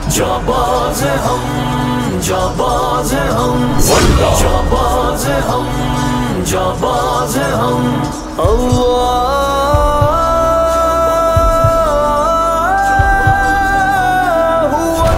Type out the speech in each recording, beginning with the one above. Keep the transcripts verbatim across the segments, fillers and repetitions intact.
جاباز ہم جاباز ہم جاباز ہم جاباز ہم اللہ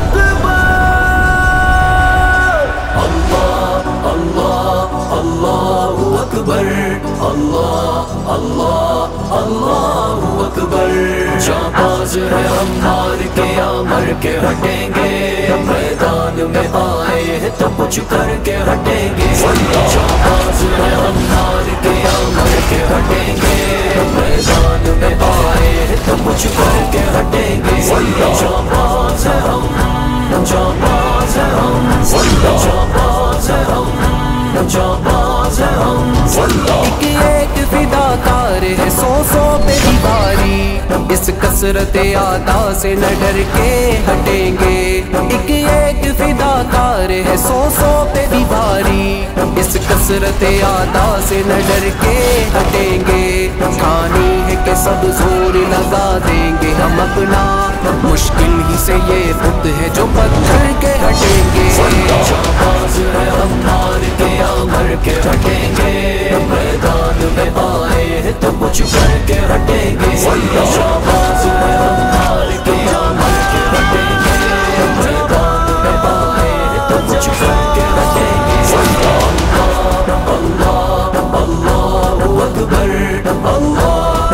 اکبر اللہ اللہ اللہ اکبر جاباز ہے ہم مار کے یا مر کے ہٹیں گے میدان میں آئے ہیں تو کچھ کر کے ہٹیں گے جاباز ہے ہم مار کے یا مر کے ہٹیں گے میدان میں آئے ہیں تو کچھ کر کے ہٹیں گے جاباز ہے ہم جاباز ہے ہم جاباز ہے ہم جاباز ہے ہم ایک ایک فداکار ہے سو سو پہ دیواری اس کثرت اعداء سے نہ ڈر کے ہٹیں گے ایک ایک فداکار ہے سو سو پہ دیواری اس کثرت اعداء سے نہ ڈر کے ہٹیں گے ٹھانی ہے کہ سب زور لگا دیں گے ہم اپنا مشکل ہی سے یہ بت ہے جو پتھر کے ہٹیں گے جاباز ہے ہم مار کے یا مر کے ہٹیں گے میدان میں آئے ہیں تو کچھ کر کے ہٹیں گے جاباز ہے ہم مار کے یا مر کے ہٹیں گے میدان میں آئے ہیں تو کچھ کر کے ہٹیں گے اللہ اللہ اللہ اکبر اللہ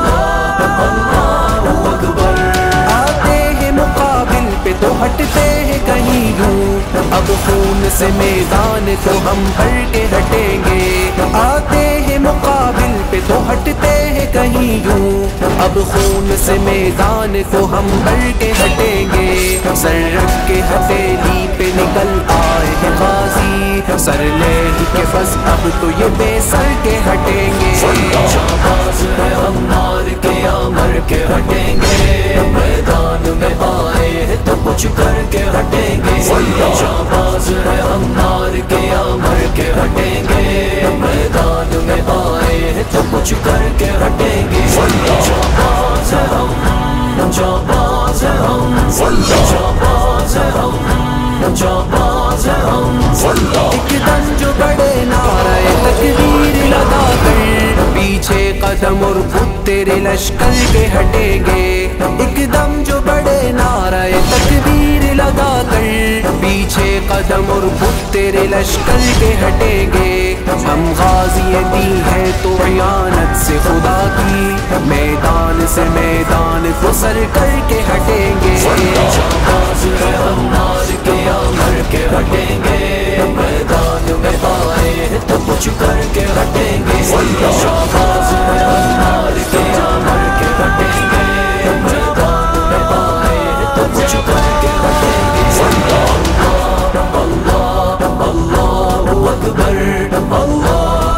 اللہ اکبر آتے ہیں مقابل پہ تو ہٹتے ہیں کہیں یوں اب خون سے میدان کو ہم بھر کے ہٹیں گے آتے ہیں مقابل پہ تو ہٹتے ہیں کہیں یوں اب خون سے میدان کو ہم بھر کے ہٹیں گے سر رکھ کے ہتھیلی پہ نکل آئے ہیں غازی سر لے کے بس اب تو یہ بے سر کے ہٹیں گے جاباز ہے ہم مار کے یا مر کے ہٹیں گے میدان میں آئے ہیں تو کچھ کر کے ہٹیں گے جاباز ہے ہم مار کے یا مر کے ہٹیں گے میدان میں آئے ہیں تو کچھ کر کے ہٹیں گے جاباز ہے ہم جاباز ہے ہم جاباز ہے ہم جاباز ہے ہم ایک دم جو بڑے نعرہ تکبیر لگا کر پیچھے قدم اور خود تیرے لشکر کے ہٹیں گے ایک دم جو بڑے نعرہ تکبیر لگا کر پیچھے قدم اور خود تیرے لشکر کے ہٹیں گے ہم غازی دی ہے تو عیانت سے خدا کی میدان سے میدان کو سر کر کے ہٹیں گے جاباز ہے ہم مار کے یا مر کے ہٹیں گے میدان میں آئے ہیں تو کچھ کر کے ہٹیں گے جاباز ہے ہم مار کے یا مر کے ہٹیں گے میدان میں آئے ہیں تو کچھ کر کے ہٹیں گے اللہ اللہ اللہ اکبر اللہ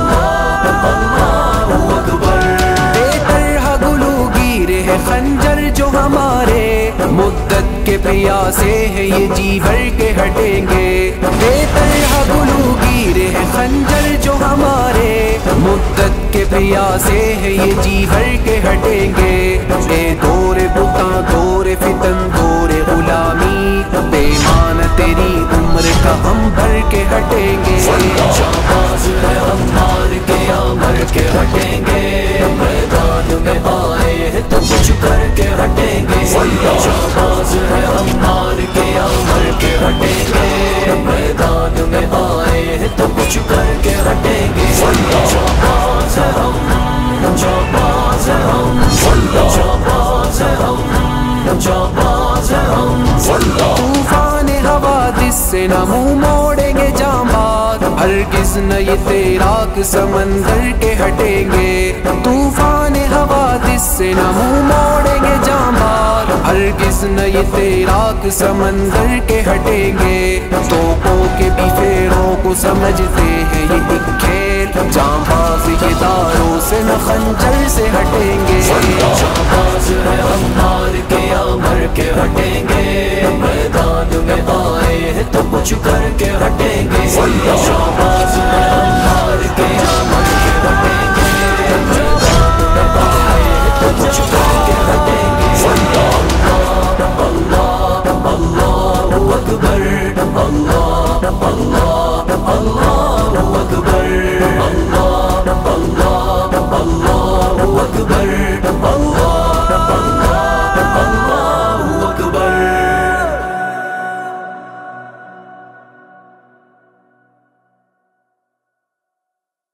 اللہ اکبر بے طرح گلوگیر ہے خنجر جو ہمارے مدت کے پیاسے ہیں یہ جی بھر کے ہٹیں گے بے طرح گلوگیر ہے خنجر جو ہمارے مدت کے پیاسے ہیں یہ جی بھر کے ہٹیں گے اے دور بتاں دور فتن دور غلامی پیمان تیری عمر کا ہم بھر کے ہٹیں گے جاباز ہے ہم مار کے یا مر کے ہٹیں گے میدان میں آئے ہیں تو کچھ کر کے ہٹیں گے جاباز ہے ہم مار کے یا مر کے ہٹیں گے میدان میں آئے ہیں تو کچھ کر کے ہٹیں گے جاباز ہے ہم جاباز ہے ہم جاباز ہے ہم جاباز ہے ہم طوفان حوادث سے نہ منہ موڑیں گے جانباز ہرگز نہ یہ تیراک سمندر کے ہٹیں گے طوفان حوادث سے نہ منہ موڑیں گے جانباز ہرگز نہ یہ تیراک سمندر کے ہٹیں گے توپوں کے بھی فیروں کو سمجھتے ہیں یہ ایک کھیل جانباز یہ داروں سے نہ خنجر سے ہٹیں گے جاباز ہے ہم مار کے یا مر کے ہٹیں گے میدان میں آئے ہیں تو کچھ کر کے ہٹیں گے جاباز ہے ہم مار کے یا مر کے ہٹیں گے میدان میں آئے ہیں تو کچھ کر کے ہٹیں گے اللہ اللہ اللہ اللہ اللہ اللہ